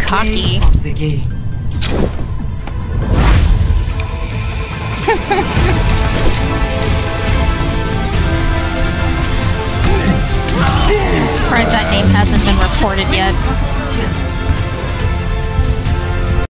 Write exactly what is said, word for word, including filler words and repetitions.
cocky. Of the game. I'm surprised that name hasn't been reported yet.